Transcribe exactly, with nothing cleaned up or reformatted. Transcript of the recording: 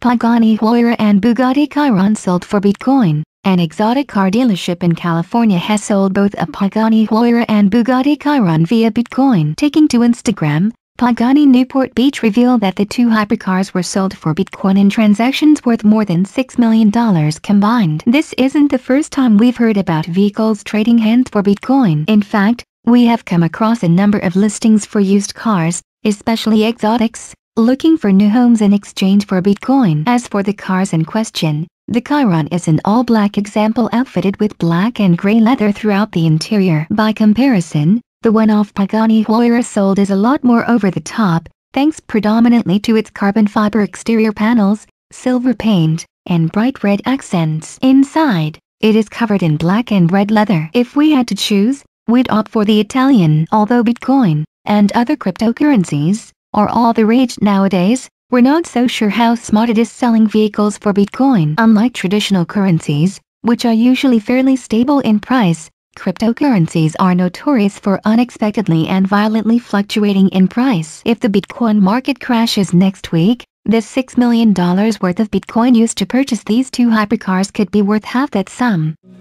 Pagani Huayra and Bugatti Chiron sold for Bitcoin. An exotic car dealership in California has sold both a Pagani Huayra and Bugatti Chiron via Bitcoin. Taking to Instagram, Pagani Newport Beach revealed that the two hypercars were sold for Bitcoin in transactions worth more than six million dollars combined. This isn't the first time we've heard about vehicles trading hands for Bitcoin. In fact, we have come across a number of listings for used cars, especially exotics, looking for new homes in exchange for Bitcoin. As for the cars in question, the Chiron is an all-black example outfitted with black and gray leather throughout the interior. By comparison, the one-off Pagani Huayra sold is a lot more over-the-top, thanks predominantly to its carbon fiber exterior panels, silver paint, and bright red accents. Inside, it is covered in black and red leather. If we had to choose, we'd opt for the Italian. Although Bitcoin, and other cryptocurrencies, are all the rage nowadays, we're not so sure how smart it is selling vehicles for Bitcoin. Unlike traditional currencies, which are usually fairly stable in price, cryptocurrencies are notorious for unexpectedly and violently fluctuating in price. If the Bitcoin market crashes next week, the six million dollars worth of Bitcoin used to purchase these two hypercars could be worth half that sum.